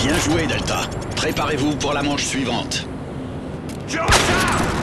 Bien joué, Delta. Préparez-vous pour la manche suivante. Je recharge!